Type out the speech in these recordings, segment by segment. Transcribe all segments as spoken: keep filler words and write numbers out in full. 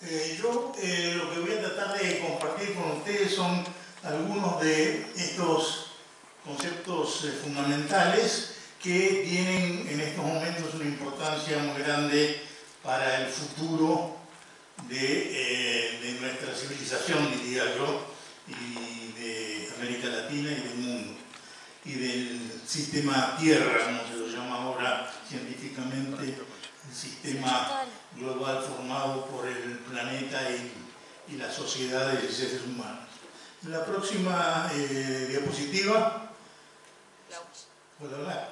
Eh, yo eh, lo que voy a tratar de compartir con ustedes son algunos de estos conceptos eh, fundamentales que tienen en estos momentos una importancia muy grande para el futuro de, eh, de nuestra civilización, diría yo, y de América Latina y del mundo, y del sistema Tierra, como se lo llama ahora científicamente, el sistema global formado por el planeta y, y las sociedades y seres humanos. En la próxima eh, diapositiva, hola,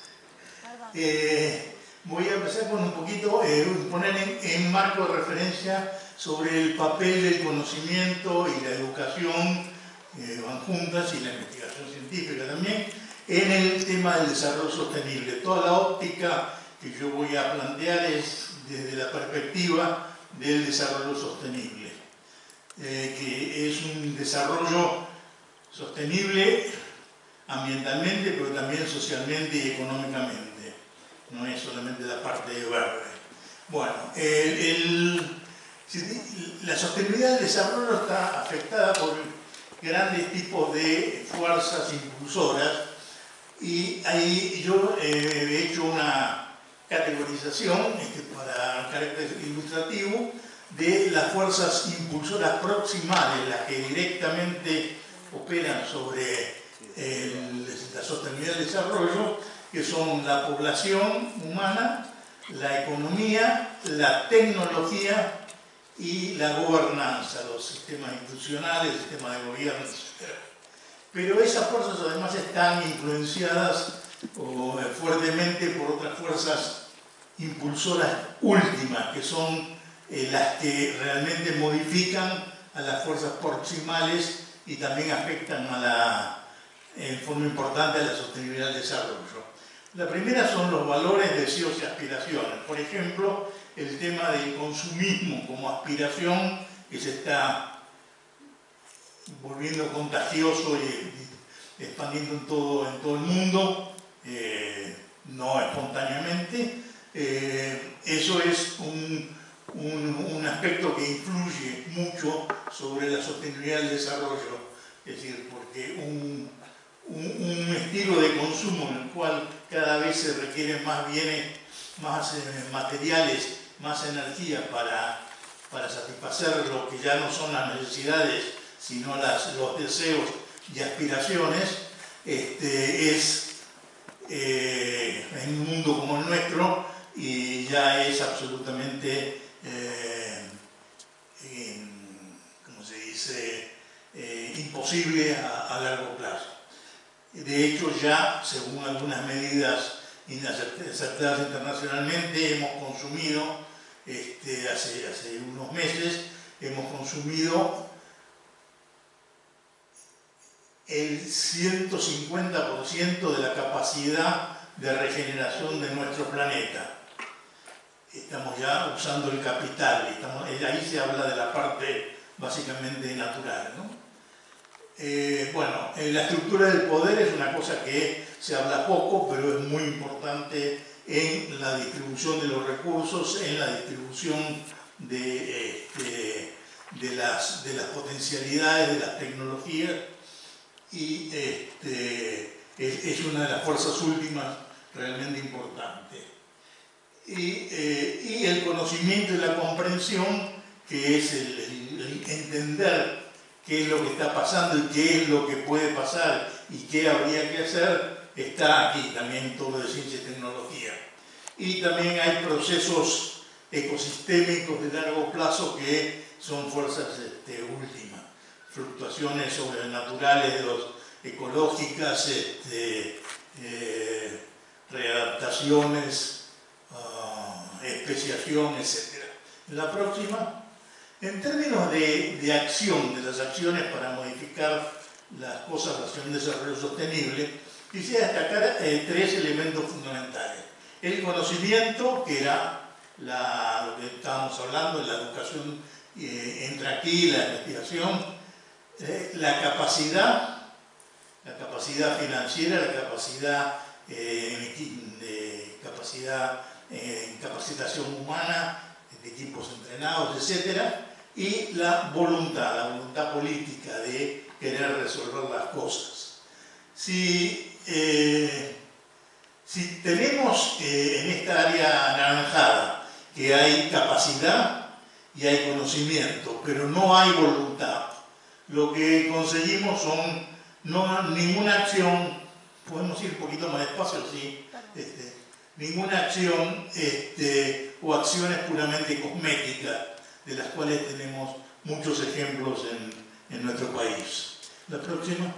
eh, voy a empezar con un poquito, eh, poner en, en marco de referencia sobre el papel del conocimiento y la educación, eh, van juntas, y la investigación científica también, en el tema del desarrollo sostenible. Toda la óptica que yo voy a plantear es desde la perspectiva del desarrollo sostenible, eh, que es un desarrollo sostenible ambientalmente, pero también socialmente y económicamente. No es solamente la parte verde. Bueno, el, el, la sostenibilidad del desarrollo está afectada por grandes tipos de fuerzas impulsoras, y ahí yo eh, he hecho una categorización este, para carácter ilustrativo de las fuerzas impulsoras proximales, las que directamente operan sobre el, la sostenibilidad del desarrollo, que son la población humana, la economía, la tecnología y la gobernanza, los sistemas institucionales, el sistema de gobierno, etcétera. Pero esas fuerzas además están influenciadas o, fuertemente por otras fuerzas impulsoras últimas, que son eh, las que realmente modifican a las fuerzas proximales y también afectan a la, en forma importante a la sostenibilidad del desarrollo. La primera son los valores, deseos y aspiraciones. Por ejemplo, el tema del consumismo como aspiración, que se está volviendo contagioso y, y expandiendo en todo, en todo el mundo, eh, no espontáneamente. Eh, eso es un, un, un aspecto que influye mucho sobre la sostenibilidad del desarrollo, es decir, porque un, un, un estilo de consumo en el cual cada vez se requieren más bienes, más eh, materiales, más energía para, para satisfacer lo que ya no son las necesidades, sino las, los deseos y aspiraciones, este, es eh, en un mundo como el nuestro, y ya es absolutamente, eh, eh, ¿cómo se dice?, eh, imposible a, a largo plazo. De hecho, ya, según algunas medidas aceptadas internacionalmente, hemos consumido, este, hace, hace unos meses, hemos consumido el ciento cincuenta por ciento de la capacidad de regeneración de nuestro planeta. Estamos ya usando el capital, estamos, ahí se habla de la parte básicamente natural, ¿no? Eh, bueno, eh, la estructura del poder es una cosa que se habla poco, pero es muy importante en la distribución de los recursos, en la distribución de, este, de, las, de las potencialidades, de las tecnologías, y este, es, es una de las fuerzas últimas realmente importantes. Y, eh, y el conocimiento y la comprensión, que es el, el, el entender qué es lo que está pasando y qué es lo que puede pasar y qué habría que hacer, está aquí también todo lo de ciencia y tecnología. Y también hay procesos ecosistémicos de largo plazo que son fuerzas este, últimas, fluctuaciones sobrenaturales de los, ecológicas, este, eh, readaptaciones, uh, especiación, etcétera. La próxima, en términos de, de acción, de las acciones para modificar las cosas hacia un desarrollo sostenible, quisiera destacar eh, tres elementos fundamentales. El conocimiento, que era la, lo que estábamos hablando, la educación eh, entra aquí, la investigación, eh, la capacidad, la capacidad financiera, la capacidad eh, de capacidad en eh, capacitación humana, equipos entrenados, etcétera, y la voluntad, la voluntad política de querer resolver las cosas. Si, eh, si tenemos eh, en esta área anaranjada que hay capacidad y hay conocimiento, pero no hay voluntad, lo que conseguimos son no, ninguna acción, podemos ir un poquito más despacio, sí, este, ninguna acción este, o acciones puramente cosméticas, de las cuales tenemos muchos ejemplos en, en nuestro país. La próxima.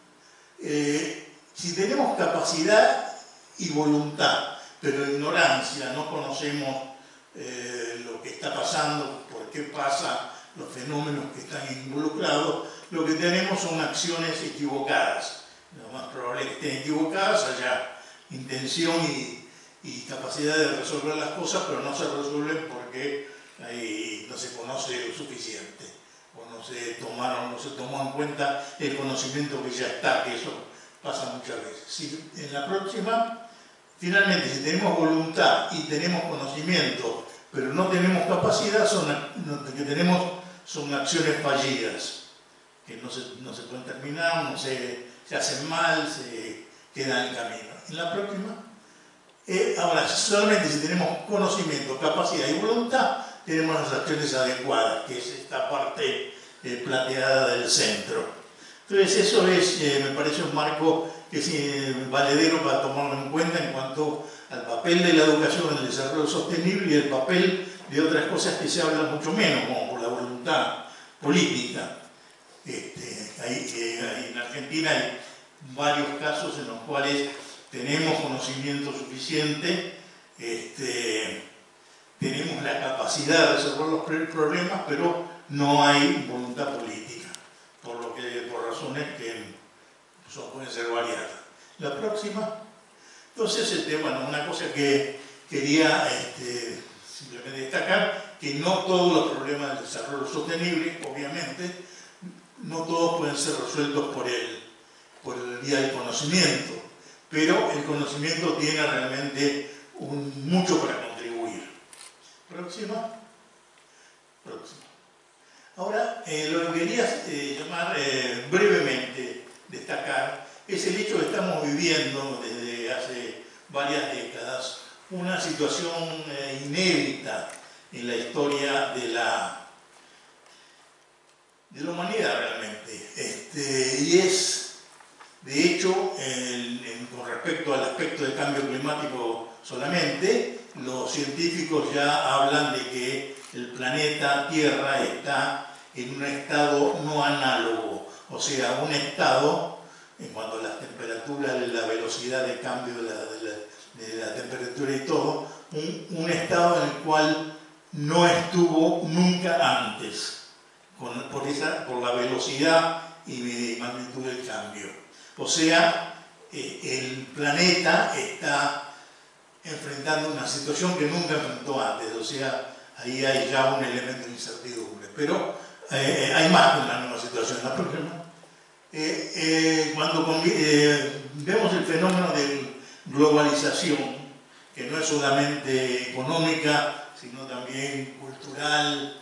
Eh, si tenemos capacidad y voluntad, pero ignorancia, no conocemos eh, lo que está pasando, por qué pasa, los fenómenos que están involucrados, lo que tenemos son acciones equivocadas. Lo más probable es que estén equivocadas, haya intención y, y capacidad de resolver las cosas, pero no se resuelven porque ahí no se conoce lo suficiente, o no se tomaron, no se tomó en cuenta el conocimiento que ya está, que eso pasa muchas veces. Si en la próxima, finalmente, si tenemos voluntad y tenemos conocimiento, pero no tenemos capacidad, son, lo que tenemos son acciones fallidas, que no se, no se pueden terminar, no se, se hacen mal, se quedan en el camino. En la próxima, eh, ahora, solamente si tenemos conocimiento, capacidad y voluntad, tenemos las acciones adecuadas, que es esta parte eh, plateada del centro. Entonces eso es, eh, me parece un marco que es eh, valedero para tomarlo en cuenta en cuanto al papel de la educación en el desarrollo sostenible y el papel de otras cosas que se hablan mucho menos, como por la voluntad política. Este, hay, eh, hay, en Argentina hay varios casos en los cuales tenemos conocimiento suficiente, este, tenemos la capacidad de resolver los problemas, pero no hay voluntad política, por, lo que, por razones que son, pueden ser variadas. La próxima. Entonces, este, bueno, una cosa que quería este, simplemente destacar, que no todos los problemas del desarrollo sostenible, obviamente, no todos pueden ser resueltos por el, por el vía del conocimiento, pero el conocimiento tiene realmente un, mucho para contribuir. Próxima. Próxima. Ahora, eh, lo que quería eh, llamar eh, brevemente, destacar, es el hecho que estamos viviendo desde hace varias décadas una situación eh, inédita en la historia de la, de la humanidad realmente. Este, y es, de hecho, el, en, con respecto al aspecto del cambio climático solamente, los científicos ya hablan de que el planeta Tierra está en un estado no análogo, o sea, un estado, en cuanto a las temperaturas, la velocidad de cambio de la, de la, de la temperatura y todo, un, un estado en el cual no estuvo nunca antes, con, por, esa, por la velocidad y magnitud del cambio. O sea, eh, el planeta está enfrentando una situación que nunca enfrentó antes, o sea, ahí hay ya un elemento de incertidumbre. Pero eh, hay más que una nueva situación. La próxima. Eh, eh, cuando eh, vemos el fenómeno de globalización, que no es solamente económica, sino también cultural,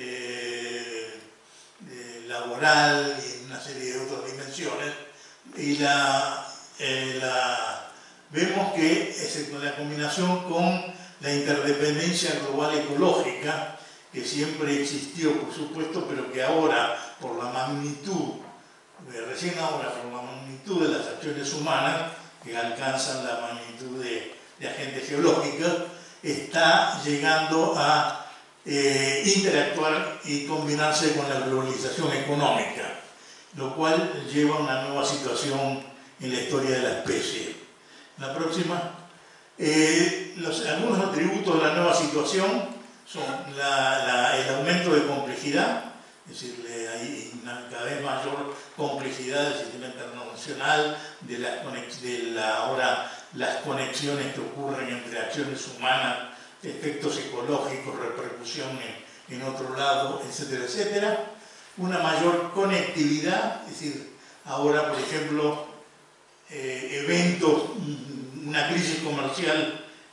eh, eh, laboral y una serie de otras dimensiones, y la, eh, la, vemos que es la combinación con la interdependencia global ecológica, que siempre existió, por supuesto, pero que ahora, por la magnitud, recién ahora, por la magnitud de las acciones humanas, que alcanzan la magnitud de, de agentes geológicos, está llegando a eh, interactuar y combinarse con la globalización económica, lo cual lleva a una nueva situación en la historia de la especie. La próxima. Eh, los, algunos atributos de la nueva situación son la, la, el aumento de complejidad, es decir, hay una cada vez mayor complejidad del sistema internacional, de, la, de la, ahora las conexiones que ocurren entre acciones humanas, efectos ecológicos, repercusión en, en otro lado, etcétera, etcétera. Una mayor conectividad, es decir, ahora, por ejemplo, eh, eventos, una crisis comercial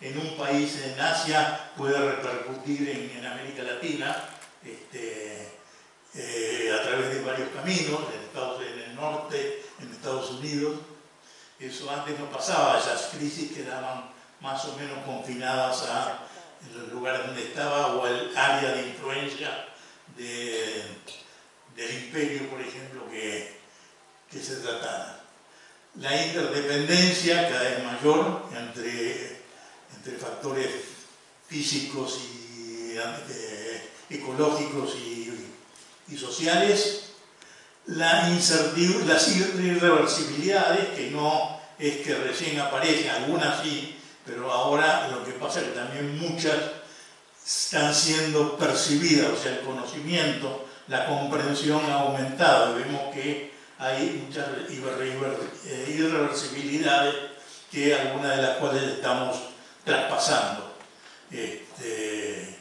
en un país en Asia puede repercutir en, en América Latina este, eh, a través de varios caminos, en, Estados, en el norte, en Estados Unidos. Eso antes no pasaba, esas crisis quedaban más o menos confinadas a los lugares donde estaba o al área de influencia de, del imperio, por ejemplo, que, que se tratara. La interdependencia cada vez mayor entre, entre factores físicos y eh, ecológicos y, y sociales. La incertidumbre, las irreversibilidades, que no es que recién aparecen, algunas sí, pero ahora lo que pasa es que también muchas están siendo percibidas, o sea, el conocimiento, la comprensión ha aumentado, y vemos que hay muchas irreversibilidades, que algunas de las cuales estamos traspasando. Este,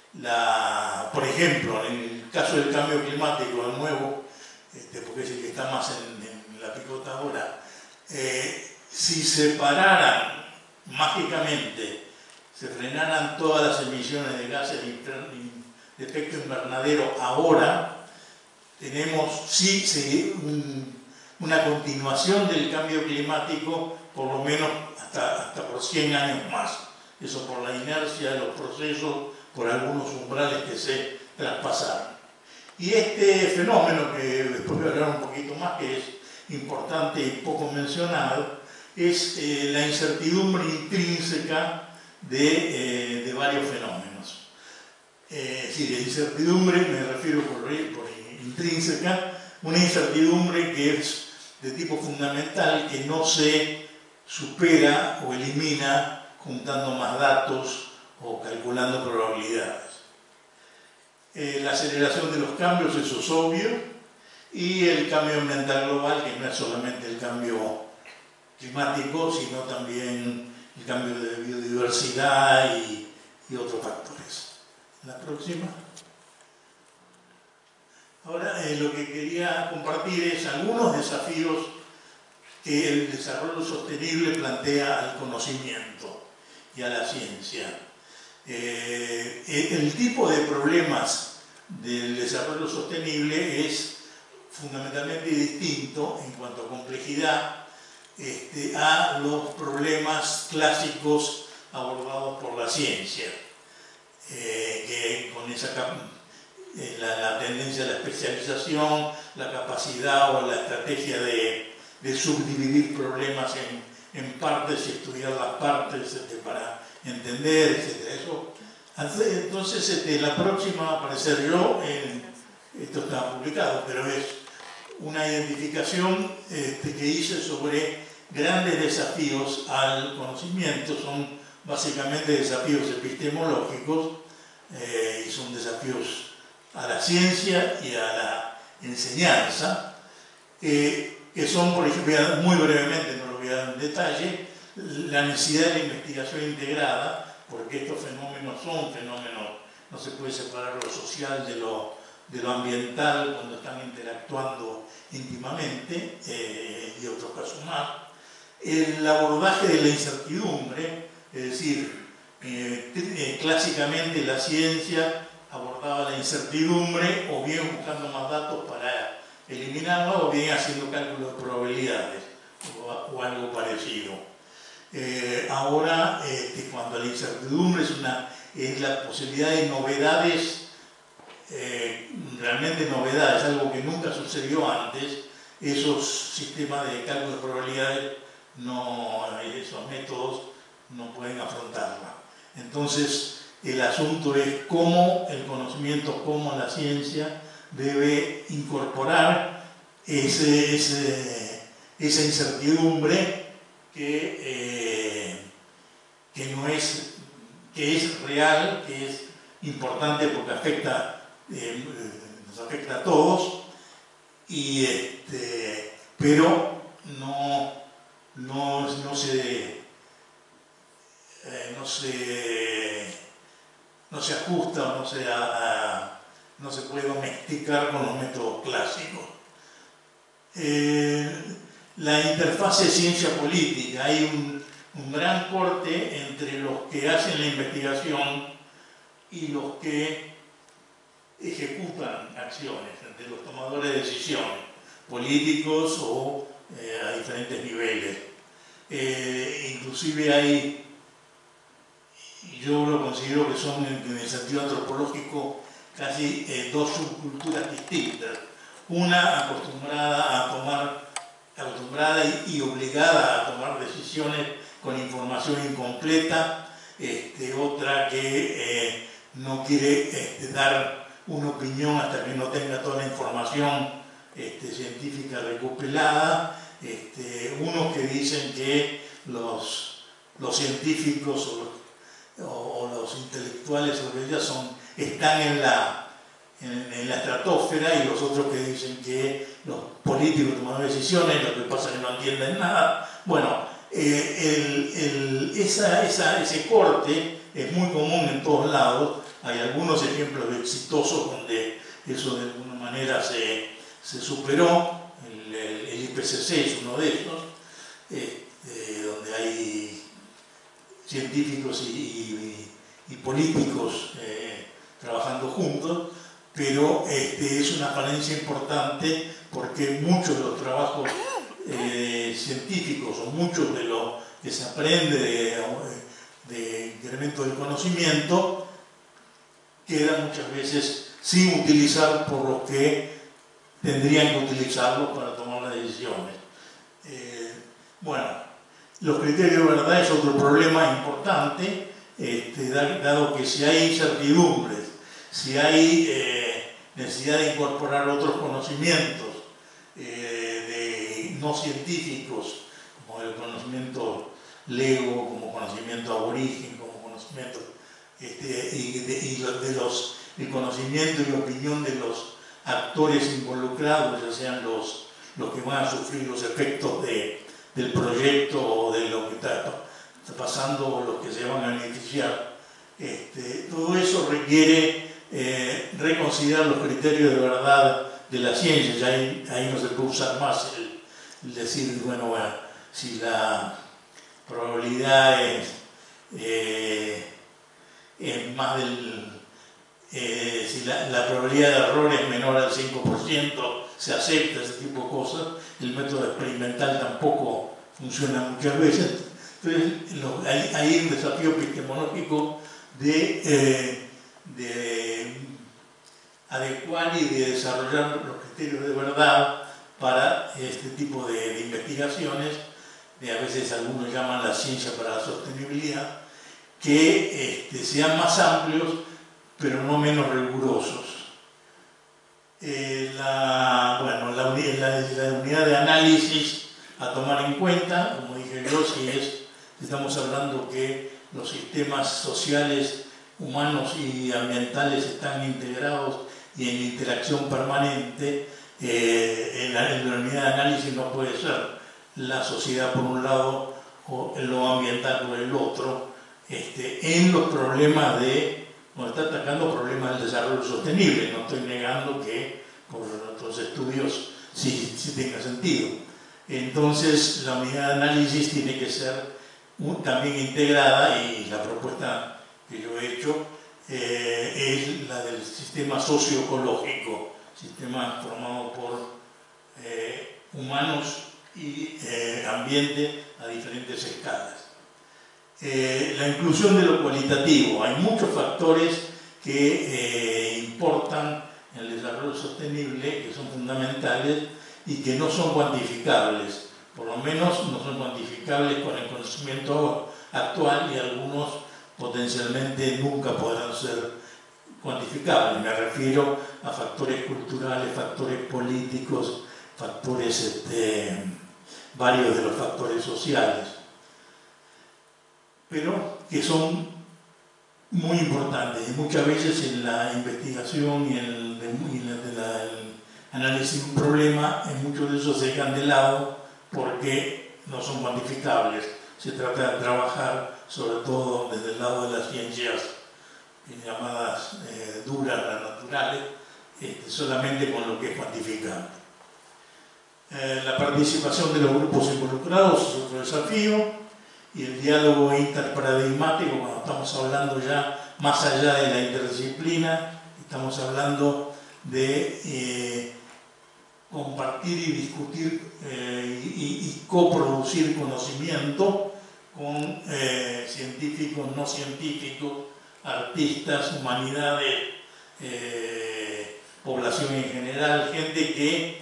la, por ejemplo, en el caso del cambio climático, de nuevo, este, porque es el que está más en, en la picota ahora, eh, si se pararan mágicamente, se frenaran todas las emisiones de gases de efecto invernadero ahora, tenemos sí, sí un, una continuación del cambio climático por lo menos hasta, hasta por cien años más. Eso por la inercia de los procesos, por algunos umbrales que se traspasaron. Y este fenómeno, que después voy a hablar un poquito más, que es importante y poco mencionado, es eh, la incertidumbre intrínseca de, eh, de varios fenómenos. Eh, es decir, incertidumbre, me refiero por, por intrínseca, una incertidumbre que es de tipo fundamental, que no se supera o elimina juntando más datos o calculando probabilidades. Eh, la aceleración de los cambios, eso es obvio, y el cambio ambiental global, que no es solamente el cambio climático, sino también el cambio de biodiversidad y, y otros factores. La próxima. Ahora, eh, lo que quería compartir es algunos desafíos que el desarrollo sostenible plantea al conocimiento y a la ciencia. Eh, el tipo de problemas del desarrollo sostenible es fundamentalmente distinto en cuanto a complejidad este, a los problemas clásicos abordados por la ciencia, eh, que con esa eh, la, la tendencia a la especialización, la capacidad o la estrategia de, de subdividir problemas en, en partes y estudiar las partes este, para entender, etcétera. Eso, entonces, este, la próxima va a aparecer yo, en, esto está publicado, pero es una identificación este, que hice sobre grandes desafíos al conocimiento. Son básicamente desafíos epistemológicos eh, y son desafíos a la ciencia y a la enseñanza, eh, que son, por ejemplo, muy brevemente, no lo voy a dar en detalle, la necesidad de la investigación integrada, porque estos fenómenos son fenómenos, no se puede separar lo social de lo, de lo ambiental cuando están interactuando íntimamente, eh, y otros casos más. El abordaje de la incertidumbre, es decir, eh, eh, clásicamente la ciencia abordaba la incertidumbre o bien buscando más datos para eliminarla o bien haciendo cálculos de probabilidades o, o algo parecido. Eh, ahora, este, cuando la incertidumbre es, una, es la posibilidad de novedades, eh, realmente novedades, algo que nunca sucedió antes, esos sistemas de cálculo de probabilidades, no, esos métodos no pueden afrontarla. Entonces, el asunto es cómo el conocimiento, cómo la ciencia debe incorporar ese, ese, esa incertidumbre que, eh, que, no es, que es real, que es importante porque afecta, eh, nos afecta a todos, y, este, pero no, no, no se... Eh, no se no se ajusta o no se, a, a, no se puede domesticar con los métodos clásicos. Eh, la interfase ciencia-política, hay un, un gran corte entre los que hacen la investigación y los que ejecutan acciones, entre los tomadores de decisiones, políticos o eh, a diferentes niveles. Eh, inclusive hay, yo lo considero que son en el sentido antropológico casi eh, dos subculturas distintas. Una acostumbrada a tomar, acostumbrada y, y obligada a tomar decisiones con información incompleta, este, otra que eh, no quiere este, dar una opinión hasta que no tenga toda la información este, científica recopilada. Este, unos que dicen que los, los científicos o los, o, o los intelectuales sobre ellas son, están en la, en, en la estratosfera, y los otros que dicen que los políticos toman decisiones, lo que pasa es que no entienden nada. Bueno, eh, el, el, esa, esa, ese corte es muy común en todos lados. Hay algunos ejemplos exitosos donde eso de alguna manera se, se superó. El, el, el I P C C es uno de estos, eh, eh, donde hay científicos y, y, y políticos eh, trabajando juntos, pero este, es una falencia importante porque muchos de los trabajos eh, científicos o muchos de lo que se aprende de, de incremento del conocimiento quedan muchas veces sin utilizar por los que tendrían que utilizarlos para tomar las decisiones. Eh, bueno, los criterios de verdad es otro problema importante, este, dado que si hay incertidumbres, si hay eh, necesidad de incorporar otros conocimientos eh, de, no científicos, como el conocimiento lego, como conocimiento aborigen, como conocimiento este, y, de, y de los, el conocimiento y la opinión de los actores involucrados, ya sean los, los que van a sufrir los efectos de, del proyecto o de lo que está, está pasando o los que se van a beneficiar. Este, todo eso requiere eh, reconsiderar los criterios de verdad de la ciencia. Ya ahí, ahí no se puede usar más el, el decir, bueno, bueno, si la probabilidad es, eh, es más del... Eh, si la, la probabilidad de error es menor al cinco por ciento, se acepta ese tipo de cosas. El método experimental tampoco funciona muchas veces. Entonces, lo, hay, hay un desafío epistemológico de, eh, de adecuar y de desarrollar los criterios de verdad para este tipo de, de investigaciones, de, a veces algunos llaman la ciencia para la sostenibilidad, que este, sean más amplios pero no menos rigurosos. Eh, la, bueno, la, la, la unidad de análisis a tomar en cuenta, como dije yo, si es, estamos hablando que los sistemas sociales, humanos y ambientales están integrados y en interacción permanente, eh, en, la, en la unidad de análisis no puede ser la sociedad por un lado o lo ambiental por el otro, este, en los problemas de... Bueno, está atacando problemas del desarrollo sostenible. No estoy negando que por otros estudios sí, sí tenga sentido. Entonces, la unidad de análisis tiene que ser un, también integrada, y la propuesta que yo he hecho eh, es la del sistema socioecológico, sistema formado por eh, humanos y eh, ambiente a diferentes escalas. Eh, la inclusión de lo cualitativo. Hay muchos factores que eh, importan en el desarrollo sostenible, que son fundamentales y que no son cuantificables. Por lo menos no son cuantificables con el conocimiento actual, y algunos potencialmente nunca podrán ser cuantificables. Me refiero a factores culturales, factores políticos, factores, este, varios de los factores sociales, pero que son muy importantes, y muchas veces en la investigación y en el, en la, de la, el análisis de un problema, en muchos de esos se dejan de lado porque no son cuantificables. Se trata de trabajar sobre todo desde el lado de las ciencias llamadas eh, duras, las naturales, este, solamente con lo que es cuantificable. Eh, la participación de los grupos involucrados es otro desafío. y el diálogo interparadigmático, cuando estamos hablando ya más allá de la interdisciplina, estamos hablando de eh, compartir y discutir eh, y, y coproducir conocimiento con eh, científicos, no científicos, artistas, humanidades, eh, población en general, gente que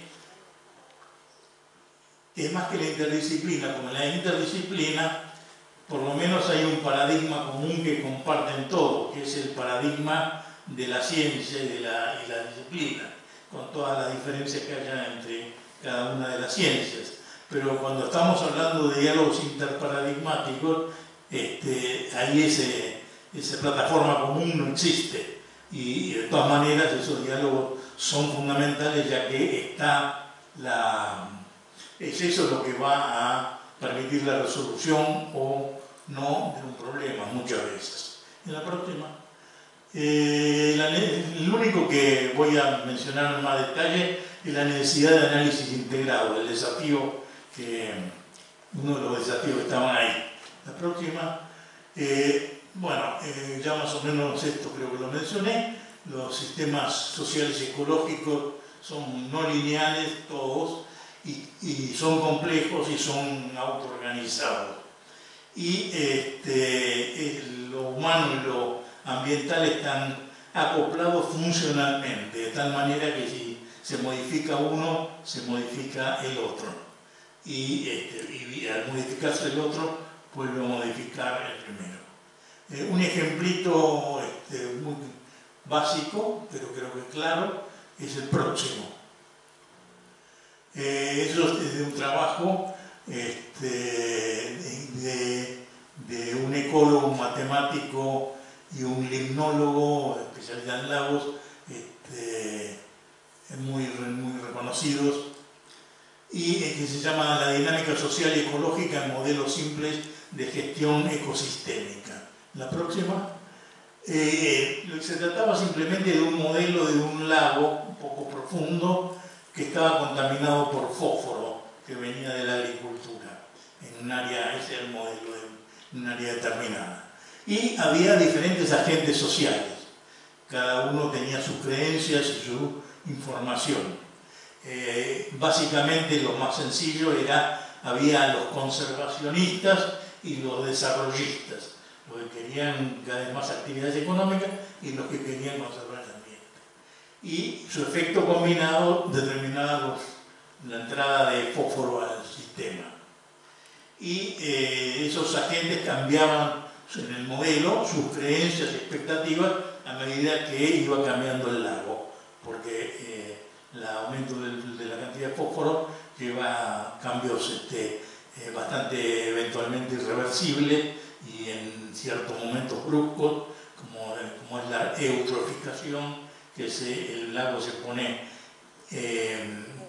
es más que la interdisciplina, como en la interdisciplina, por lo menos hay un paradigma común que comparten todos, que es el paradigma de la ciencia y de la, y la disciplina, con todas las diferencias que haya entre cada una de las ciencias. Pero cuando estamos hablando de diálogos interparadigmáticos, este, ahí ese, esa plataforma común no existe. Y, y de todas maneras esos diálogos son fundamentales, ya que está la, es eso lo que va a permitir la resolución o no de un problema muchas veces. En la próxima, eh, la, el único que voy a mencionar en más detalle es la necesidad de análisis integrado, el desafío que, uno de los desafíos que estaban ahí. La próxima, eh, bueno, eh, ya más o menos esto creo que lo mencioné, los sistemas sociales y ecológicos son no lineales todos y, y son complejos y son autoorganizados. Y este, lo humano y lo ambiental están acoplados funcionalmente, de tal manera que si se modifica uno, se modifica el otro. Y, este, y al modificarse el otro, vuelve a modificar el primero. Eh, un ejemplito este, muy básico, pero creo que claro, es el próximo. Eh, eso es de un trabajo este, de, de un ecólogo, un matemático y un limnólogo, especialidad en lagos, este, muy, muy reconocidos, y que se llama La dinámica social y ecológica en modelos simples de gestión ecosistémica. La próxima, eh, se trataba simplemente de un modelo de un lago un poco profundo que estaba contaminado por fósforo que venía de la agricultura, en un área, ese era el modelo de un área determinada. Y había diferentes agentes sociales, cada uno tenía sus creencias y su información. Eh, básicamente lo más sencillo era, había los conservacionistas y los desarrollistas, los que querían cada vez más actividades económicas y los que querían conservar el ambiente. Y su efecto combinado determinaba los, la entrada de fósforo al sistema. Y eh, esos agentes cambiaban en el modelo sus creencias y expectativas a medida que iba cambiando el lago, porque eh, el aumento de, de la cantidad de fósforo lleva a cambios este, eh, bastante eventualmente irreversibles y en ciertos momentos bruscos, como, como es la eutroficación, que se, el lago se pone eh,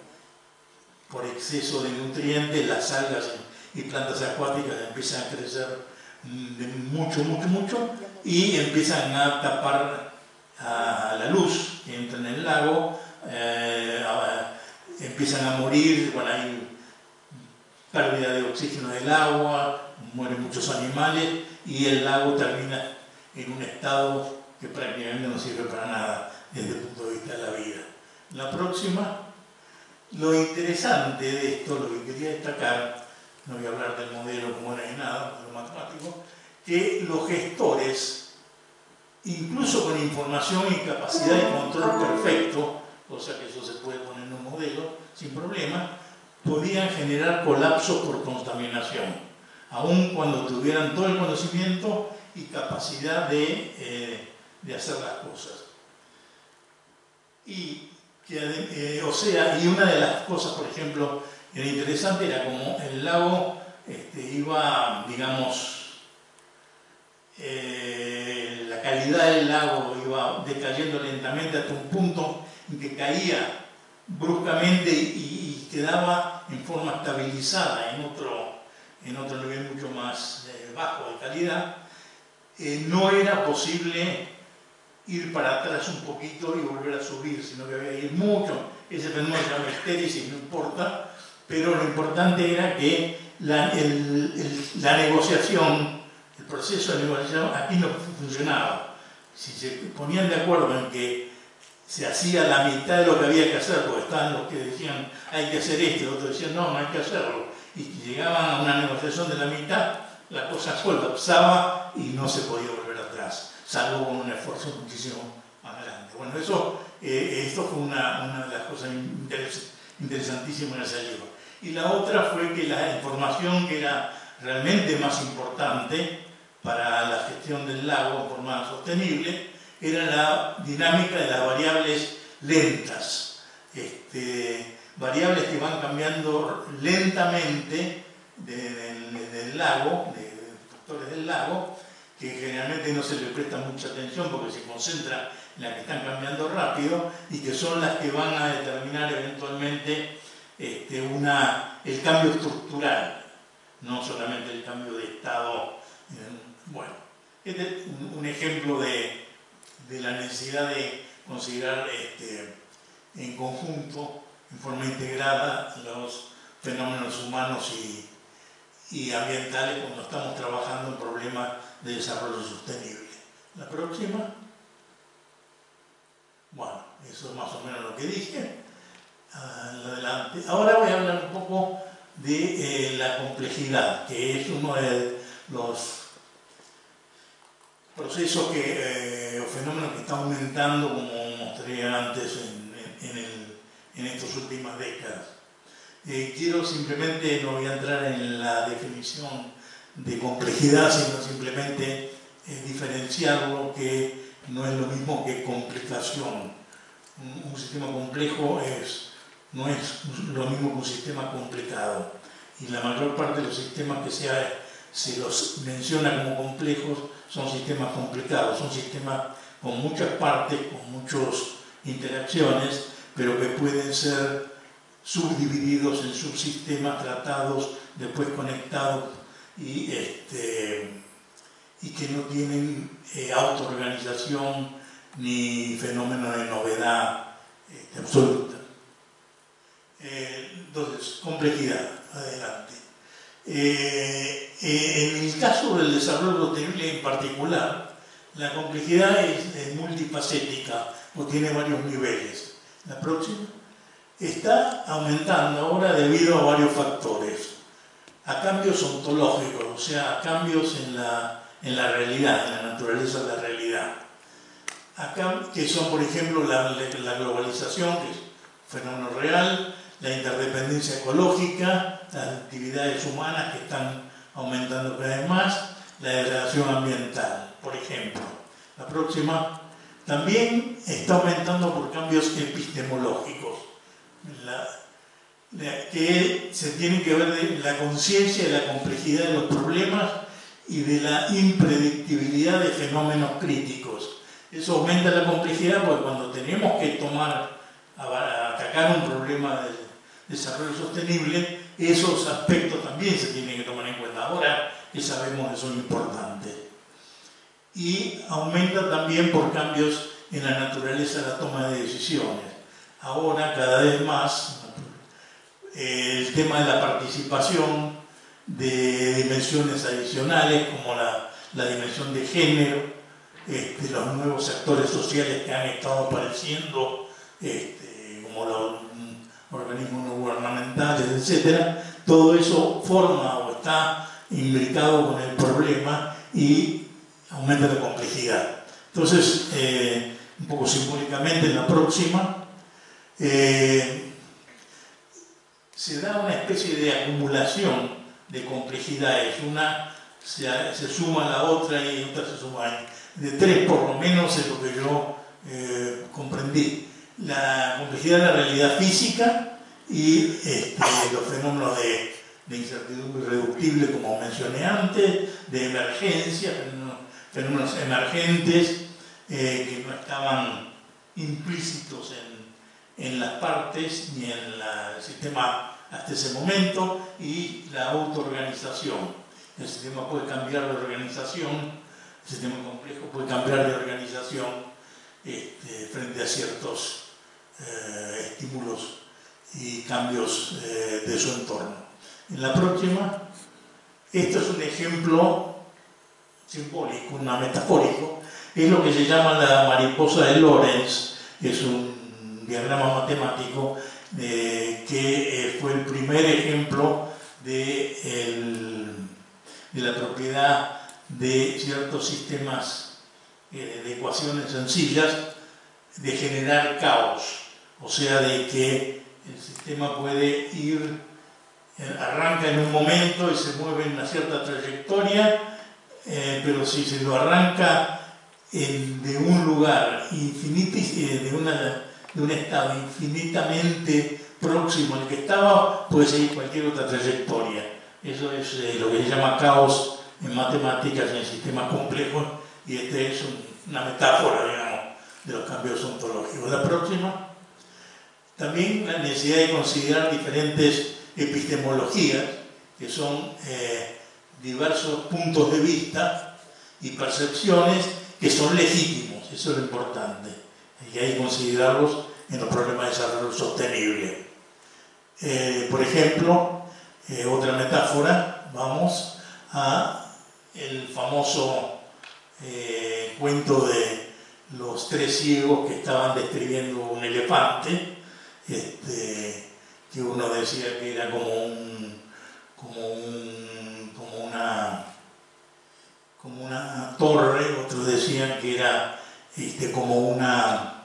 por exceso de nutrientes, las algas y plantas acuáticas empiezan a crecer de mucho, mucho, mucho y empiezan a tapar a la luz que entra en el lago, eh, a, empiezan a morir, bueno, hay pérdida de oxígeno del agua, mueren muchos animales y el lago termina en un estado que prácticamente no sirve para nada desde el punto de vista de la vida. La próxima, lo interesante de esto, lo que quería destacar, no voy a hablar del modelo como era ni nada, de lo matemático, que los gestores, incluso con información y capacidad de control perfecto, cosa que eso se puede poner en un modelo sin problema, podían generar colapsos por contaminación, aun cuando tuvieran todo el conocimiento y capacidad de, eh, de hacer las cosas. Y que, eh, o sea, y una de las cosas, por ejemplo, era interesante, era como el lago este, iba, digamos, eh, la calidad del lago iba decayendo lentamente hasta un punto en que caía bruscamente y, y quedaba en forma estabilizada en otro, en otro nivel mucho más eh, bajo de calidad. Eh, no era posible ir para atrás un poquito y volver a subir, sino que había que ir mucho. Ese fenómeno se llama estéresis, no importa, pero lo importante era que la, el, el, la negociación, el proceso de negociación aquí no funcionaba. Si se ponían de acuerdo en que se hacía la mitad de lo que había que hacer, porque estaban los que decían hay que hacer esto, y otros decían no, no hay que hacerlo, y llegaban a una negociación de la mitad, la cosa colapsaba y no se podía volver atrás, salvo con un esfuerzo muchísimo más grande. Bueno, eso, eh, esto fue una, una de las cosas interes interesantísimas en ese libro. Y la otra fue que la información que era realmente más importante para la gestión del lago en forma sostenible era la dinámica de las variables lentas, este, variables que van cambiando lentamente del de, de lago, de, de factores del lago, que generalmente no se le presta mucha atención porque se concentra en las que están cambiando rápido y que son las que van a determinar eventualmente este, una, el cambio estructural, no solamente el cambio de estado. Bueno, este es un, un ejemplo de, de la necesidad de considerar este, en conjunto, en forma integrada, los fenómenos humanos y, y ambientales cuando estamos trabajando en problemas de desarrollo sostenible. La próxima. Bueno, eso es más o menos lo que dije. Adelante. Ahora voy a hablar un poco de eh, la complejidad, que es uno de los procesos que, eh, o fenómenos que están aumentando, como mostré antes en, en, en, el, en estas últimas décadas. Eh, quiero simplemente, no voy a entrar en la definición de complejidad, sino simplemente eh, diferenciarlo, que no es lo mismo que complicación. Un, un sistema complejo es, no es lo mismo que un sistema complicado. Y la mayor parte de los sistemas que se, ha, se los menciona como complejos son sistemas complicados, son sistemas con muchas partes, con muchas interacciones, pero que pueden ser subdivididos en subsistemas tratados, después conectados y, este, y que no tienen eh, autoorganización ni fenómeno de novedad este, absoluta. Eh, entonces, complejidad, adelante. Eh, eh, en el caso del desarrollo sostenible en particular, la complejidad es, es multifacética o tiene varios niveles. La próxima. Está aumentando ahora debido a varios factores, a cambios ontológicos, o sea, a cambios en la, en la realidad, en la naturaleza de la realidad, acá, que son, por ejemplo, la, la globalización, que es un fenómeno real, la interdependencia ecológica, las actividades humanas que están aumentando cada vez más, la degradación ambiental, por ejemplo. La próxima también está aumentando por cambios epistemológicos, La, la, que se tiene que ver de la conciencia de la complejidad de los problemas y de la impredictibilidad de fenómenos críticos. Eso aumenta la complejidad porque cuando tenemos que tomar, a, a atacar un problema de desarrollo sostenible, esos aspectos también se tienen que tomar en cuenta ahora que sabemos que son importantes. Y aumenta también por cambios en la naturaleza de la toma de decisiones. Ahora, cada vez más, el tema de la participación de dimensiones adicionales, como la, la dimensión de género, este, los nuevos actores sociales que han estado apareciendo, este, como los organismos no gubernamentales, etcétera, todo eso forma o está imbricado con el problema y aumenta la complejidad. Entonces, eh, un poco simbólicamente, en la próxima, Eh, se da una especie de acumulación de complejidades, una se, se suma a la otra y otra se suma, de tres por lo menos es lo que yo eh, comprendí. La complejidad de la realidad física y este, los fenómenos de, de incertidumbre irreductible, como mencioné antes, de emergencia, fenómenos, fenómenos emergentes eh, que no estaban implícitos en en las partes ni en la, el sistema hasta ese momento, y la autoorganización. El sistema puede cambiar de organización, el sistema complejo puede cambiar de organización este, frente a ciertos eh, estímulos y cambios eh, de su entorno. En la próxima, Esto es un ejemplo simbólico, una metafórico, es lo que se llama la mariposa de Lorentz, es un diagrama matemático eh, que eh, fue el primer ejemplo de, el, de la propiedad de ciertos sistemas eh, de ecuaciones sencillas de generar caos, o sea, de que el sistema puede ir, arranca en un momento y se mueve en una cierta trayectoria, eh, pero si se lo arranca en, de un lugar infinito, eh, de, una, de un estado infinitamente próximo al que estaba, puede seguir cualquier otra trayectoria. Eso es eh, lo que se llama caos en matemáticas y en sistemas complejos, y este es un, una metáfora, digamos, de los cambios ontológicos. La próxima, también la necesidad de considerar diferentes epistemologías, que son eh, diversos puntos de vista y percepciones que son legítimos, eso es lo importante, y hay que considerarlos en los problemas de desarrollo sostenible. Eh, por ejemplo, eh, otra metáfora, vamos a el famoso eh, cuento de los tres ciegos que estaban describiendo un elefante, este, que uno decía que era como un, como un, como una, como una torre, otros decían que era este, como una,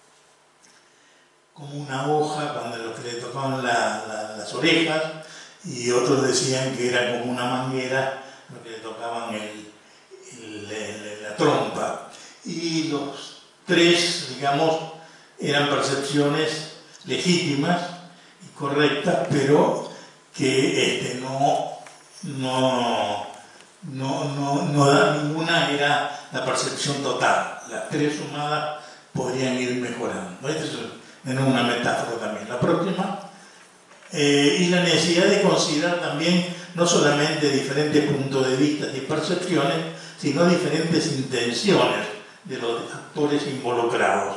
como una hoja cuando los que le tocaban la, la, las orejas, y otros decían que era como una manguera los que le tocaban el, el, el, la trompa. Y los tres, digamos, eran percepciones legítimas y correctas, pero que este, no, no, no, no, no, ninguna era la percepción total. Las tres sumadas podrían ir mejorando. Esta es una metáfora también. La próxima, eh, y la necesidad de considerar también no solamente diferentes puntos de vista y percepciones, sino diferentes intenciones de los actores involucrados.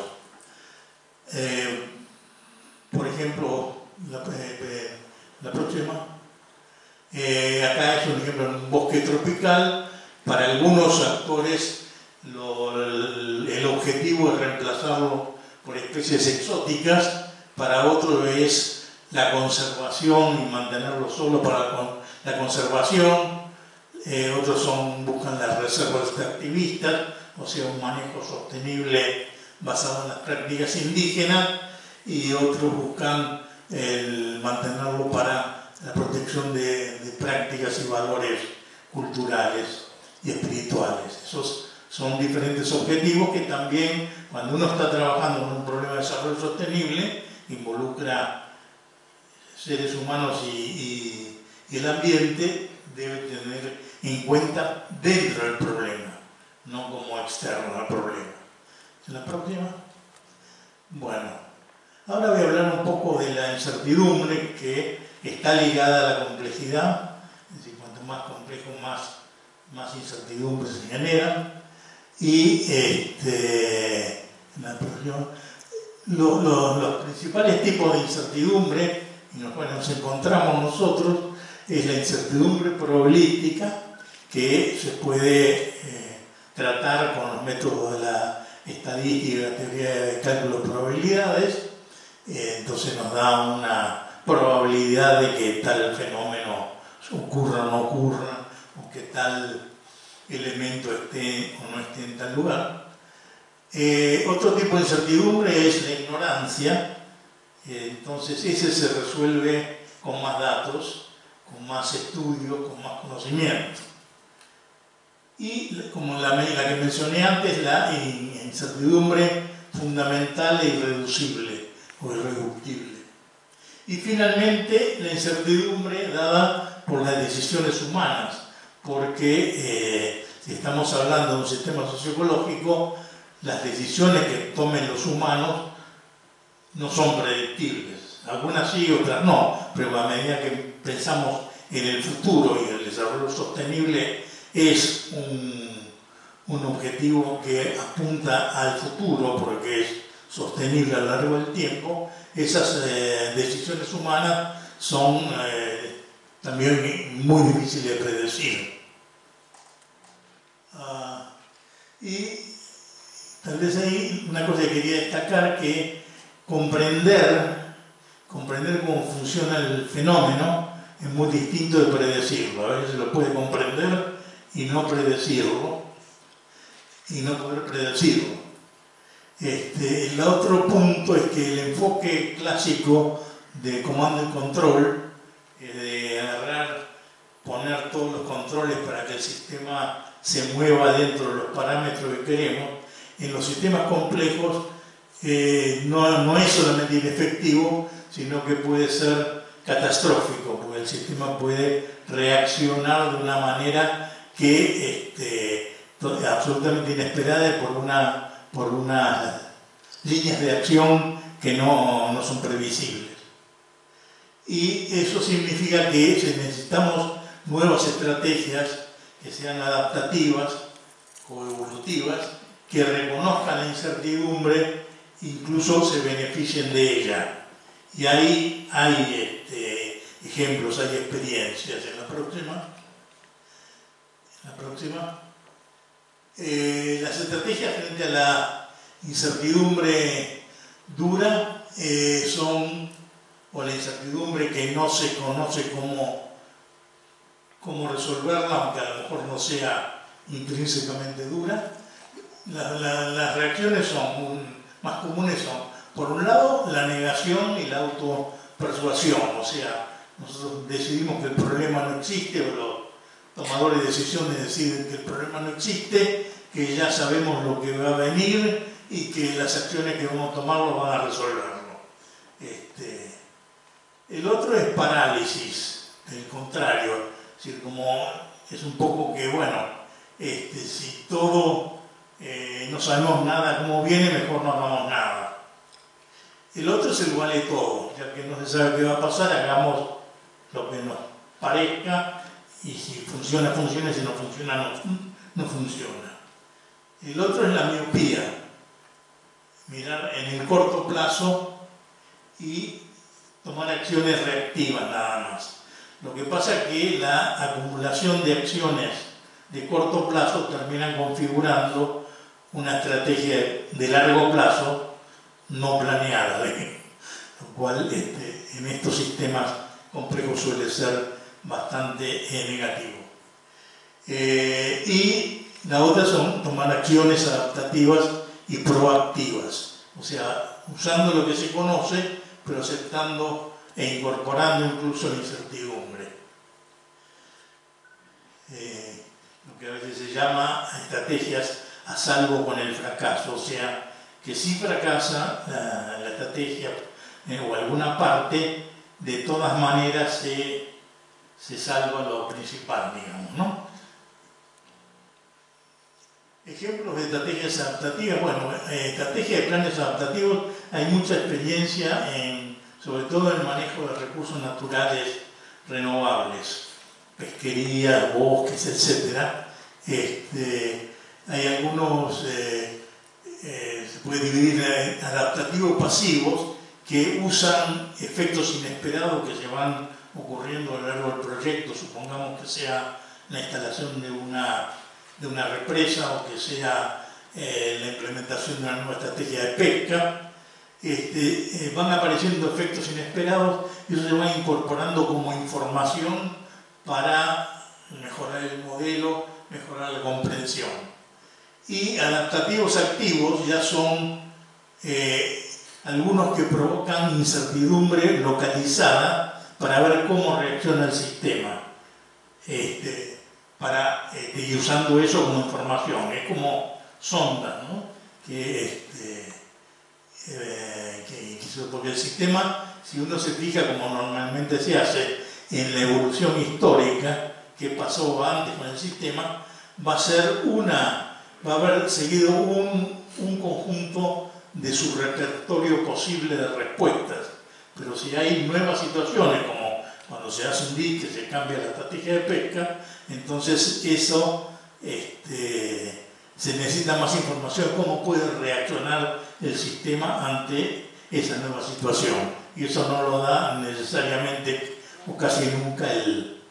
Eh, por ejemplo, la, eh, la próxima, eh, acá es un ejemplo en un bosque tropical. Para algunos actores lo, el, el objetivo es reemplazarlo por especies exóticas, para otros es la conservación y mantenerlo solo para la, la conservación, eh, otros son, buscan las reservas extractivistas, o sea, un manejo sostenible basado en las prácticas indígenas, y otros buscan el mantenerlo para la protección de, de prácticas y valores culturales y espirituales. Esos son diferentes objetivos que también, cuando uno está trabajando en un problema de desarrollo sostenible, involucra seres humanos y, y, y el ambiente, debe tener en cuenta dentro del problema, no como externo al problema. ¿La próxima? Bueno, ahora voy a hablar un poco de la incertidumbre, que está ligada a la complejidad. Es decir, cuanto más complejo, más, más incertidumbre se genera. Y este, la próxima, lo, lo, los principales tipos de incertidumbre en los cuales nos encontramos nosotros es la incertidumbre probabilística, que se puede eh, tratar con los métodos de la estadística y la teoría de cálculo de probabilidades. Eh, entonces nos da una probabilidad de que tal fenómeno ocurra o no ocurra, o que tal elemento esté o no esté en tal lugar. Eh, otro tipo de incertidumbre es la ignorancia. Eh, entonces ese se resuelve con más datos, con más estudio, con más conocimiento. Y como la, la que mencioné antes, la incertidumbre fundamental e irreducible o irreductible. Y finalmente la incertidumbre dada por las decisiones humanas, porque eh, si estamos hablando de un sistema socioecológico, las decisiones que tomen los humanos no son predictibles. Algunas sí, otras no, pero a medida que pensamos en el futuro y el desarrollo sostenible es un, un objetivo que apunta al futuro porque es sostenible a lo largo del tiempo, esas eh, decisiones humanas son eh, también muy difícil de predecir. Uh, y tal vez hay una cosa que quería destacar, que comprender, comprender cómo funciona el fenómeno es muy distinto de predecirlo. A veces se lo puede comprender y no predecirlo, y no poder predecirlo. Este, el otro punto es que el enfoque clásico de comando y control, eh, de agarrar, poner todos los controles para que el sistema se mueva dentro de los parámetros que queremos, en los sistemas complejos eh, no, no es solamente inefectivo, sino que puede ser catastrófico, porque el sistema puede reaccionar de una manera que este, absolutamente inesperada por una por unas líneas de acción que no, no son previsibles. Y eso significa que necesitamos nuevas estrategias que sean adaptativas o evolutivas, que reconozcan la incertidumbre, incluso se beneficien de ella. Y ahí hay este, ejemplos, hay experiencias. En la próxima, en la próxima. Eh, las estrategias frente a la incertidumbre dura eh, son, o la incertidumbre que no se conoce cómo, cómo resolverla, aunque a lo mejor no sea intrínsecamente dura. La, la, las reacciones son un, más comunes son, por un lado, la negación y la autopersuasión, o sea, nosotros decidimos que el problema no existe, o los tomadores de decisiones deciden que el problema no existe, que ya sabemos lo que va a venir y que las acciones que vamos a tomar lo van a resolverlo. Este, el otro es parálisis, el contrario, es decir, como es un poco que, bueno, este, si todo eh, no sabemos nada cómo viene, mejor no hagamos nada. El otro es el vale todo, ya que no se sabe qué va a pasar, hagamos lo que nos parezca, y si funciona, funciona, y si no funciona, no, no funciona. El otro es la miopía, mirar en el corto plazo y tomar acciones reactivas nada más. Lo que pasa es que la acumulación de acciones de corto plazo terminan configurando una estrategia de largo plazo no planeada, ¿eh? Lo cual este, en estos sistemas complejos suele ser bastante eh, negativo. Eh, y la otra son tomar acciones adaptativas y proactivas, o sea, usando lo que se conoce, pero aceptando e incorporando incluso la incertidumbre. Eh, lo que a veces se llama estrategias a salvo con el fracaso, o sea, que si fracasa la, la estrategia eh, o alguna parte, de todas maneras se, se salva lo principal, digamos, ¿no? Ejemplos de estrategias adaptativas. Bueno, eh, estrategias de planes adaptativos, hay mucha experiencia, en, sobre todo en el manejo de recursos naturales renovables, pesquería, bosques, etcétera. Este, hay algunos, eh, eh, se puede dividir en adaptativos pasivos, que usan efectos inesperados que se van ocurriendo a lo largo del proyecto, supongamos que sea la instalación de una, de una represa o que sea eh, la implementación de una nueva estrategia de pesca. Este, eh, van apareciendo efectos inesperados y eso se va incorporando como información para mejorar el modelo, mejorar la comprensión. Y adaptativos activos ya son eh, algunos que provocan incertidumbre localizada para ver cómo reacciona el sistema, este, para, este, y usando eso como información. Es como sonda, ¿no? que, este, eh, que, que, porque el sistema, si uno se fija como normalmente se hace en la evolución histórica que pasó antes con el sistema, va a ser una, va a haber seguido un, un conjunto de su repertorio posible de respuestas. Pero si hay nuevas situaciones, como cuando se hace un dique, se cambia la estrategia de pesca, entonces eso este, se necesita más información, cómo puede reaccionar el sistema ante esa nueva situación. Y eso no lo da necesariamente o casi nunca el,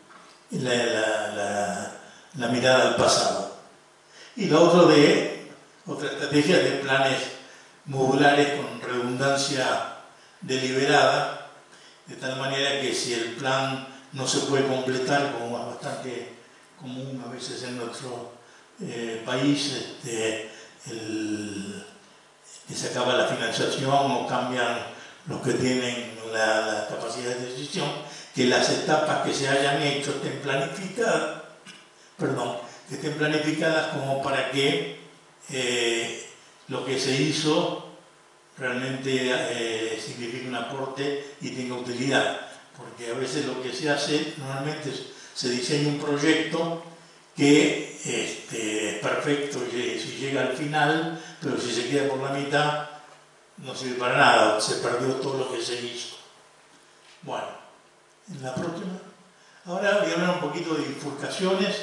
la, la, la, la mirada al pasado. Y lo otro de otra estrategia de planes modulares con redundancia deliberada, de tal manera que si el plan no se puede completar, como es bastante común a veces en nuestro eh, país, este, el, que se acaba la financiación o cambian los que tienen la, la capacidad de decisión, que las etapas que se hayan hecho estén planificadas, perdón, que estén planificadas como para que eh, lo que se hizo realmente eh, signifique un aporte y tenga utilidad. Porque a veces lo que se hace, normalmente se diseña un proyecto que este, es perfecto si llega al final, pero si se queda por la mitad no sirve para nada, se perdió todo lo que se hizo. Bueno, en la próxima. Ahora voy a hablar un poquito de bifurcaciones,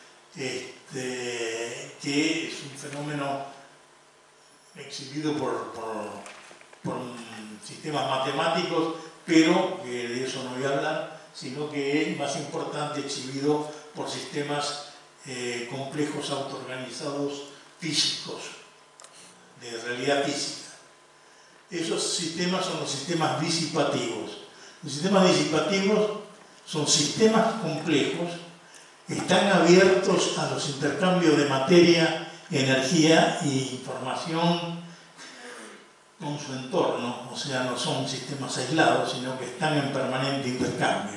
este, que es un fenómeno exhibido por, por, por sistemas matemáticos, pero que de eso no voy a hablar, sino que es más importante exhibido por sistemas eh, complejos autoorganizados físicos, de realidad física. Esos sistemas son los sistemas disipativos. Los sistemas disipativos son sistemas complejos que están abiertos a los intercambios de materia, energía e información con su entorno, o sea, no son sistemas aislados, sino que están en permanente intercambio.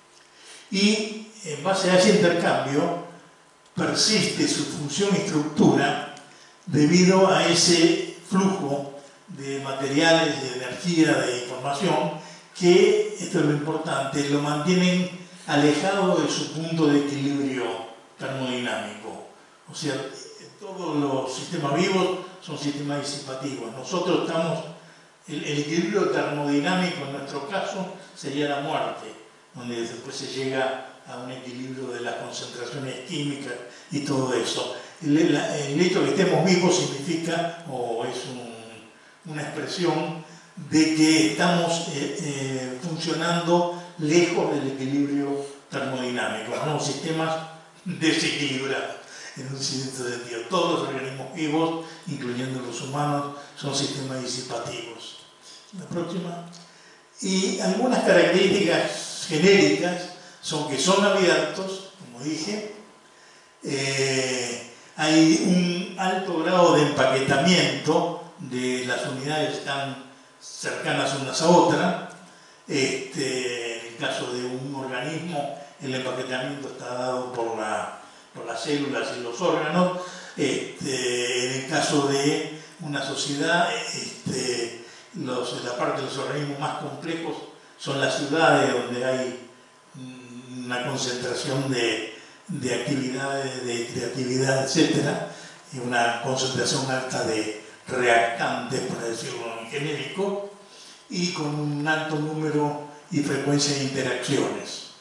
Y en base a ese intercambio persiste su función y estructura debido a ese flujo de materiales, de energía, de información, que, esto es lo importante, lo mantienen alejado de su punto de equilibrio termodinámico. O sea, todos los sistemas vivos son sistemas disipativos. Nosotros estamos, el, el equilibrio termodinámico en nuestro caso sería la muerte, donde después se llega a un equilibrio de las concentraciones químicas y todo eso. El, el, el hecho de que estemos vivos significa, o es un, una expresión de que estamos eh, eh, funcionando lejos del equilibrio termodinámico. Somos sistemas desequilibrados en un cierto sentido. Todos los organismos vivos, incluyendo los humanos, son sistemas disipativos. La próxima. Y algunas características genéricas son que son abiertos, como dije, eh, hay un alto grado de empaquetamiento de las unidades, están cercanas unas a otras. Este, en el caso de un organismo, el empaquetamiento está dado por, la, por las células y los órganos. Este, en el caso de una sociedad, este, los, la parte de los organismos más complejos son las ciudades, donde hay una concentración de, de actividades, de creatividad, etcétera, y una concentración alta de reactantes, para decirlo en genérico, y con un alto número y frecuencia de interacciones.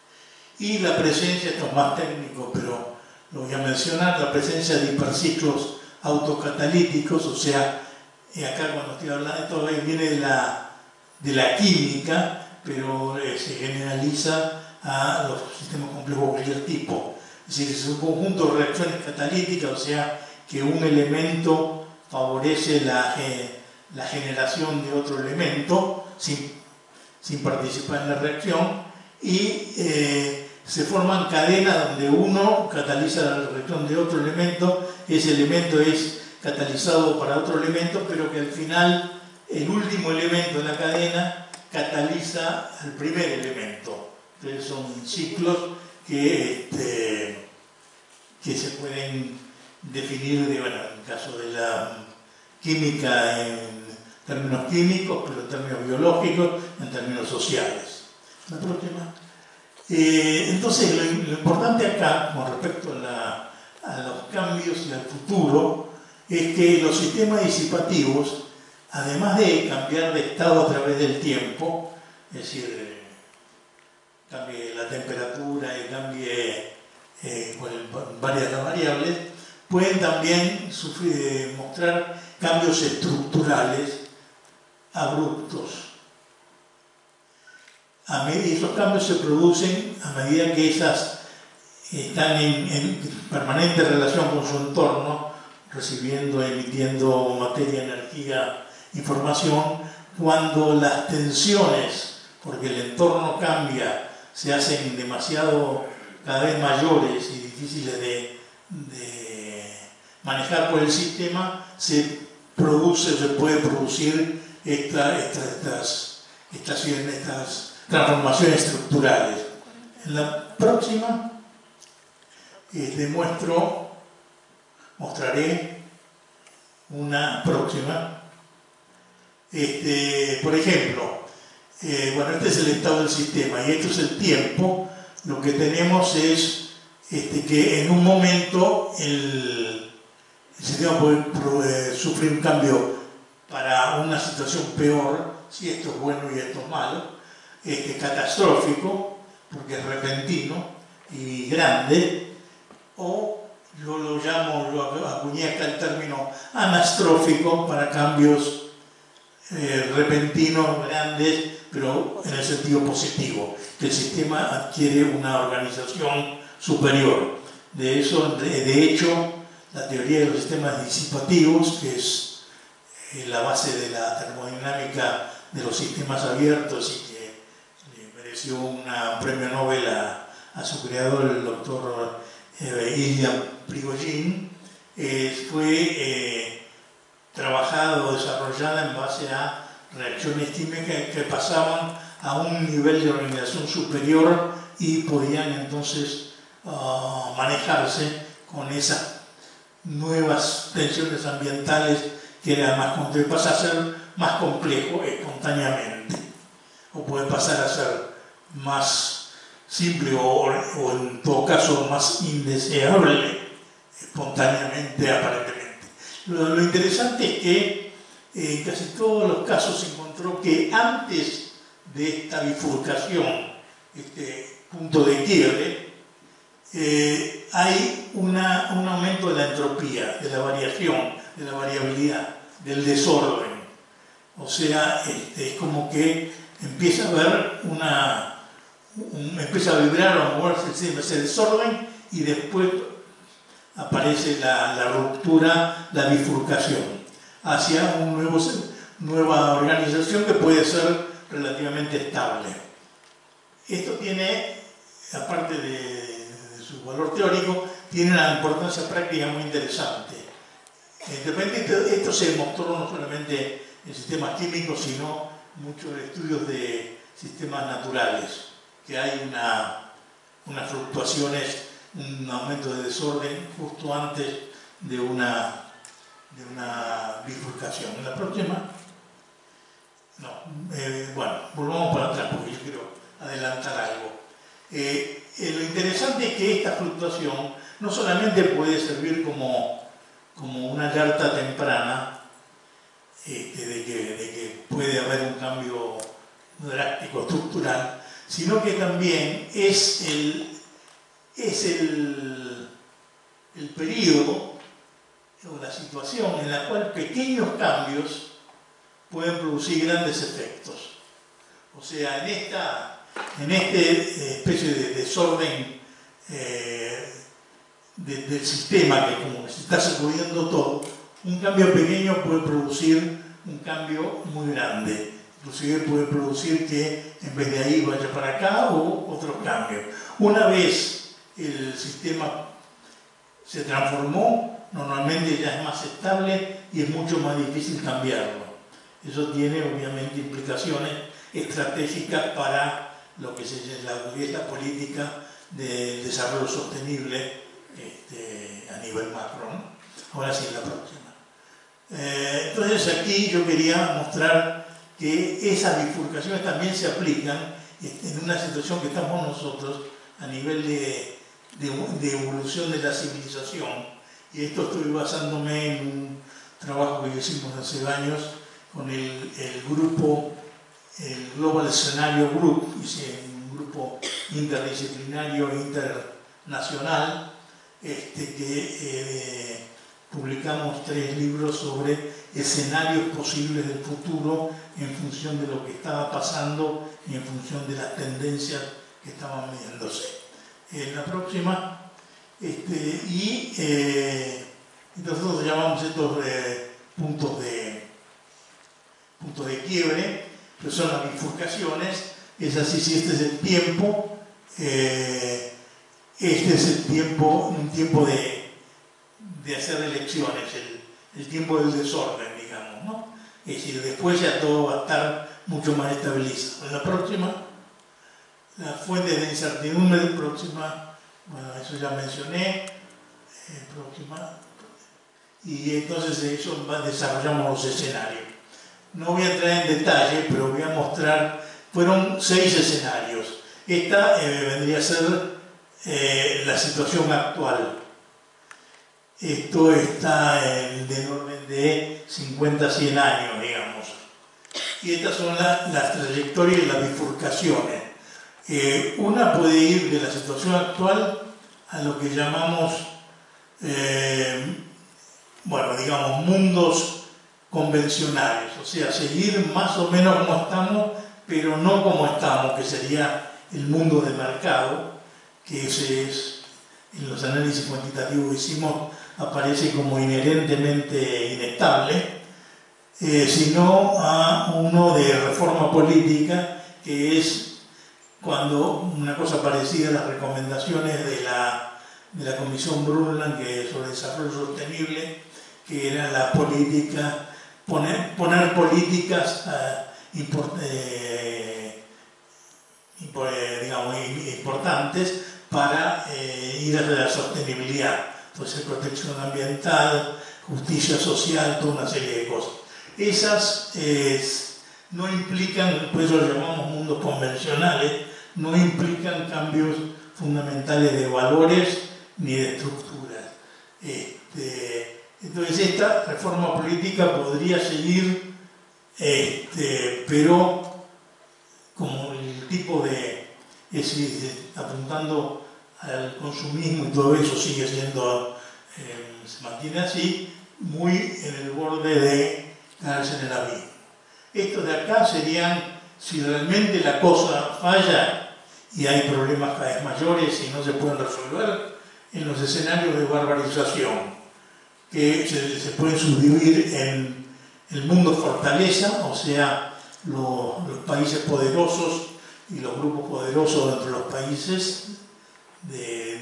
Y la presencia, esto es más técnico, pero lo voy a mencionar, la presencia de hiperciclos autocatalíticos, o sea, acá cuando estoy hablando, esto viene de la, de la química, pero eh, se generaliza a los sistemas complejos de cualquier tipo. Es decir, es un conjunto de reacciones catalíticas, o sea, que un elemento favorece la, eh, la generación de otro elemento sin, sin participar en la reacción, y eh, se forman cadenas donde uno cataliza la reacción de otro elemento, ese elemento es catalizado para otro elemento, pero que al final el último elemento de la cadena cataliza al primer elemento. Entonces son ciclos que, este, que se pueden definir, de, bueno, en el caso de la química en términos químicos, pero en términos biológicos, en términos sociales. La próxima. Eh, entonces, lo, lo importante acá, con respecto a, la, a los cambios y al futuro, es que los sistemas disipativos, además de cambiar de estado a través del tiempo, es decir, cambie la temperatura y cambie eh, varias variables, pueden también sufrir, eh, mostrar cambios estructurales abruptos. a medida, esos cambios se producen a medida que esas están en, en permanente relación con su entorno, recibiendo, emitiendo materia, energía, información. Cuando las tensiones, porque el entorno cambia, se hacen demasiado, cada vez mayores y difíciles de, de manejar por el sistema, se produce, se puede producir esta, esta, estas, estas, estas transformaciones estructurales. En la próxima eh, demuestro, mostraré una próxima. Este, por ejemplo, eh, bueno, este es el estado del sistema y esto es el tiempo. Lo que tenemos es este, que en un momento el, el sistema puede, puede sufrir un cambio para una situación peor, si esto es bueno y esto es malo, este, catastrófico, porque es repentino y grande, o yo lo llamo, lo acuñé acá el término anastrófico para cambios eh, repentinos, grandes, pero en el sentido positivo, que el sistema adquiere una organización superior. De eso, de, de hecho, la teoría de los sistemas disipativos, que es eh, la base de la termodinámica de los sistemas abiertos y que le mereció una, un premio Nobel a, a su creador, el doctor eh, Ilya Prigogine, eh, fue eh, trabajada o desarrollada en base a reacciones químicas que pasaban a un nivel de organización superior y podían entonces uh, manejarse con esas nuevas tensiones ambientales que era más complejo, pasa a ser más complejo espontáneamente, o puede pasar a ser más simple o, o en todo caso más indeseable espontáneamente, aparentemente. Lo, lo interesante es que en casi todos los casos se encontró que antes de esta bifurcación, este punto de quiebre, eh, hay una, un aumento de la entropía, de la variación, de la variabilidad, del desorden. O sea, este, es como que empieza a haber una, un, empieza a vibrar o a moverse ese desorden y después aparece la, la ruptura, la bifurcación hacia una nueva organización que puede ser relativamente estable. Esto tiene, aparte de, de su valor teórico, tiene una importancia práctica muy interesante. De repente esto se demostró no solamente en sistemas químicos, sino muchos estudios de sistemas naturales, que hay una, unas fluctuaciones, un aumento de desorden justo antes de una de una bifurcación. En la próxima, no, eh, bueno, volvamos para atrás porque yo quiero adelantar algo. Eh, eh, lo interesante es que esta fluctuación no solamente puede servir como, como una alerta temprana este, de, que, de que puede haber un cambio drástico, estructural, sino que también es el, es el, el periodo o la situación en la cual pequeños cambios pueden producir grandes efectos. O sea, en esta en esta eh, especie de desorden eh, de, del sistema, que como se está sacudiendo todo, un cambio pequeño puede producir un cambio muy grande. Inclusive puede producir que en vez de ahí vaya para acá o otro cambio. Una vez el sistema se transformó, normalmente ya es más estable y es mucho más difícil cambiarlo. Eso tiene obviamente implicaciones estratégicas para lo que es la, es la política de desarrollo sostenible este, a nivel macro, ¿no? Ahora sí, la próxima. Eh, entonces aquí yo quería mostrar que esas bifurcaciones también se aplican en una situación que estamos nosotros a nivel de, de, de evolución de la civilización. Y esto estoy basándome en un trabajo que hicimos hace años con el, el grupo, el Global Scenario Group, un grupo interdisciplinario internacional, este, que eh, publicamos tres libros sobre escenarios posibles del futuro en función de lo que estaba pasando y en función de las tendencias que estaban midiéndose. En la próxima, este, y eh, nosotros llamamos estos eh, puntos, de, puntos de quiebre, que son las bifurcaciones. Es así, si este es el tiempo, eh, este es el tiempo, un tiempo de, de hacer elecciones, el, el tiempo del desorden, digamos, ¿no? Es decir, después ya todo va a estar mucho más estabilizado. En la próxima, las fuentes de incertidumbre, próxima, bueno, eso ya mencioné, eh, próxima, y entonces de eso desarrollamos los escenarios. No voy a entrar en detalle, pero voy a mostrar, fueron seis escenarios. Esta eh, vendría a ser eh, la situación actual. Esto está en el orden de cincuenta a cien años, digamos. Y estas son la, las trayectorias y las bifurcaciones. Eh, una puede ir de la situación actual a lo que llamamos, eh, bueno, digamos, mundos convencionales, o sea, seguir más o menos como estamos, pero no como estamos, que sería el mundo de mercado, que ese es, en los análisis cuantitativos que hicimos, aparece como inherentemente inestable, eh, sino a uno de reforma política, que es cuando una cosa parecida a las recomendaciones de la, de la Comisión Brundtland, que es sobre desarrollo sostenible, que era la política, poner, poner políticas uh, import, eh, import, eh, digamos, importantes para eh, ir a la sostenibilidad. Entonces, protección ambiental, justicia social, toda una serie de cosas. Esas eh, no implican, pues eso lo llamamos mundos convencionales, no implican cambios fundamentales de valores ni de estructuras. Este, entonces esta reforma política podría seguir, este, pero como el tipo de, es decir, apuntando al consumismo y todo eso sigue siendo, eh, se mantiene así, muy en el borde de caerse en el abismo. Estos de acá serían, si realmente la cosa falla y hay problemas cada vez mayores y no se pueden resolver, en los escenarios de barbarización, que se, se pueden subdividir en el mundo fortaleza, o sea, lo, los países poderosos y los grupos poderosos dentro de los países de,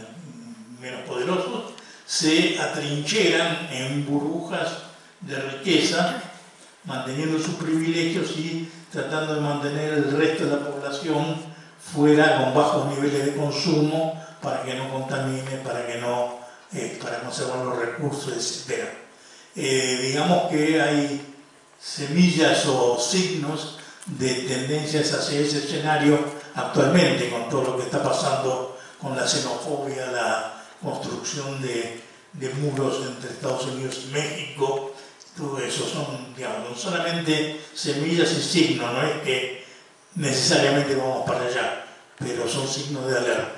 menos poderosos, se atrincheran en burbujas de riqueza, manteniendo sus privilegios y tratando de mantener el resto de la población fuera con bajos niveles de consumo para que no contamine, para que no, eh, para conservar los recursos, etcétera. Eh, digamos que hay semillas o signos de tendencias hacia ese escenario actualmente, con todo lo que está pasando con la xenofobia, la construcción de, de muros entre Estados Unidos y México. Todo eso son, digamos, no solamente semillas y signos, no es que necesariamente vamos para allá, pero son signos de alerta.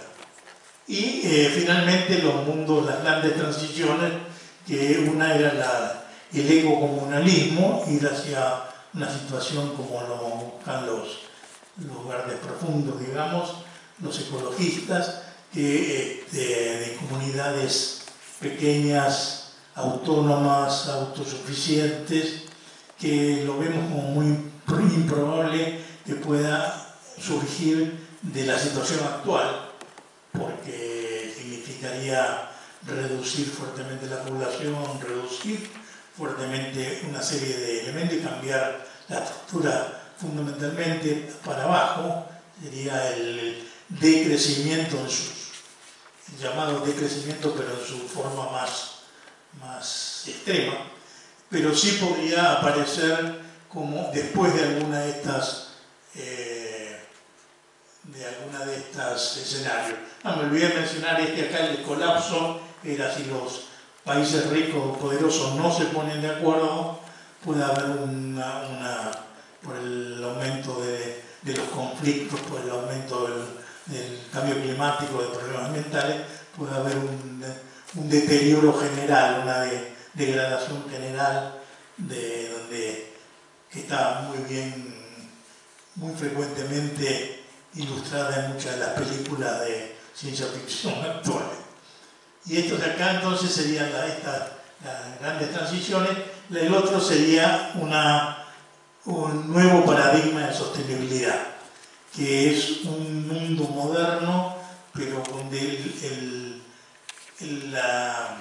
Y eh, finalmente los mundos, las grandes transiciones, que una era la, el ecocomunalismo, ir hacia una situación como lo buscan los, los verdes profundos, digamos, los ecologistas, que este, de comunidades pequeñas, autónomas, autosuficientes, que lo vemos como muy improbable que pueda surgir de la situación actual, porque significaría reducir fuertemente la población, reducir fuertemente una serie de elementos y cambiar la estructura fundamentalmente para abajo. Sería el decrecimiento en su, llamado decrecimiento, pero en su forma más, más extrema, pero sí podría aparecer como después de alguna de estas eh, de alguna de estas escenarios. Ah, me olvidé de mencionar este acá, el colapso, era si los países ricos o poderosos no se ponen de acuerdo, puede haber una, una por el aumento de, de los conflictos, por el aumento del, del cambio climático, de problemas ambientales, puede haber un, un deterioro general, una de, degradación general de, donde, que está muy bien, muy frecuentemente ilustrada en muchas de las películas de ciencia ficción actuales. Y estos de acá entonces serían la, estas, las grandes transiciones. El otro sería una, un nuevo paradigma de sostenibilidad, que es un mundo moderno, pero donde el, el, el, la,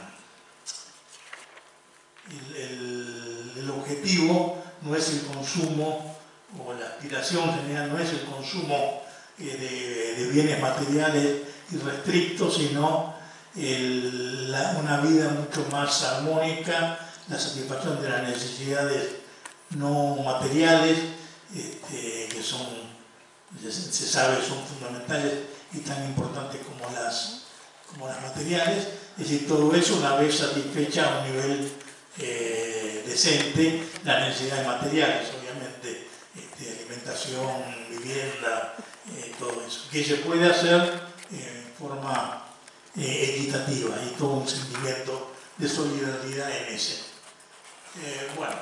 el, el, el objetivo no es el consumo, o la aspiración general no es el consumo eh, de, de bienes materiales irrestrictos, sino el, la, una vida mucho más armónica, la satisfacción de las necesidades no materiales, este, que son, se sabe, son fundamentales y tan importantes como las, como las materiales. Es decir, todo eso, una vez satisfecha a un nivel eh, decente, las necesidades materiales, obviamente, este, alimentación, vivienda, eh, todo eso, que se puede hacer eh, en forma eh, equitativa, y todo un sentimiento de solidaridad en ese. Eh, bueno,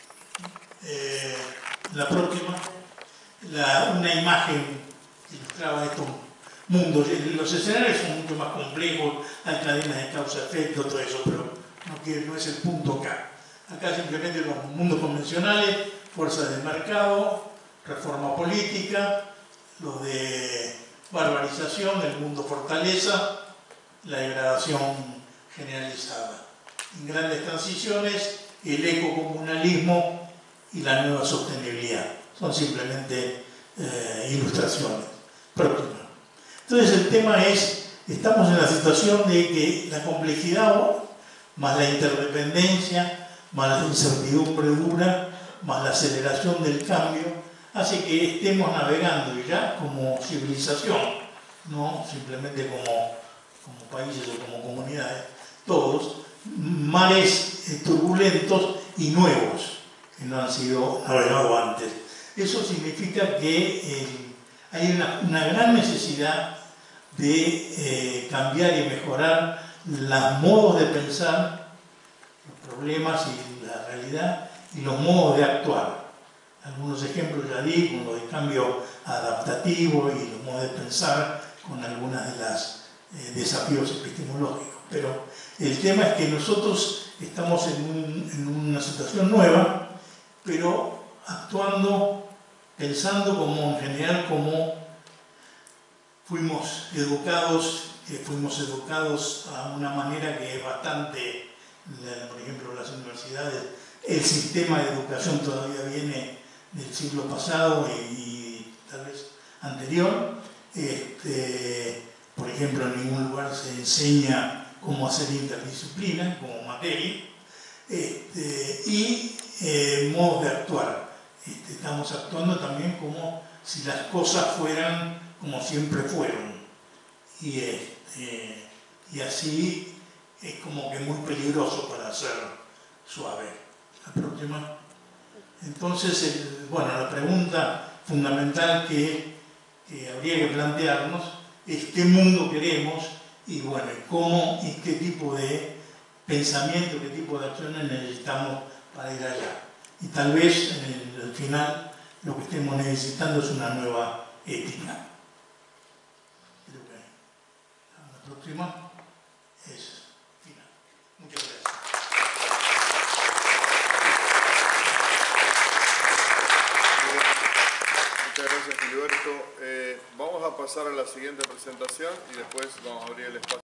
eh, la próxima, la, una imagen que ilustraba estos mundos. Los escenarios son mucho más complejos, hay cadenas de causa-efecto, todo eso, pero no, quiere, no es el punto acá. Acá simplemente los mundos convencionales, fuerzas del mercado, reforma política, los de barbarización, el mundo fortaleza, la degradación generalizada. En grandes transiciones, el ecocomunalismo y la nueva sostenibilidad. Son simplemente eh, ilustraciones. Próxima. Entonces el tema es, estamos en la situación de que la complejidad, más la interdependencia, más la incertidumbre dura, más la aceleración del cambio, hace que estemos navegando ya como civilización, no simplemente como, como países o como comunidades, todos, mares eh, turbulentos y nuevos, que no han sido navegados antes. Eso significa que eh, hay una, una gran necesidad de eh, cambiar y mejorar los modos de pensar, los problemas y la realidad, y los modos de actuar. Algunos ejemplos ya di con lo de cambio adaptativo y los modos de pensar con algunos de los eh, desafíos epistemológicos. Pero el tema es que nosotros estamos en, un, en una situación nueva, pero actuando, pensando como en general como fuimos educados, que fuimos educados a una manera que es bastante, por ejemplo, las universidades, el sistema de educación todavía viene del siglo pasado y, y tal vez anterior. Este, por ejemplo, en ningún lugar se enseña cómo hacer interdisciplina como materia, este, y eh, modos de actuar. Este, estamos actuando también como si las cosas fueran como siempre fueron, y, este, y así es como que muy peligroso para ser suave. La próxima. Entonces, el, bueno, la pregunta fundamental que, que habría que plantearnos es qué mundo queremos y, bueno, cómo y qué tipo de pensamiento, qué tipo de acciones necesitamos para ir allá. Y tal vez en el, al final lo que estemos necesitando es una nueva ética. Creo que la próxima es final. Muchas gracias. Muchas gracias, Filiberto. Eh, vamos a pasar a la siguiente presentación y después vamos a abrir el espacio.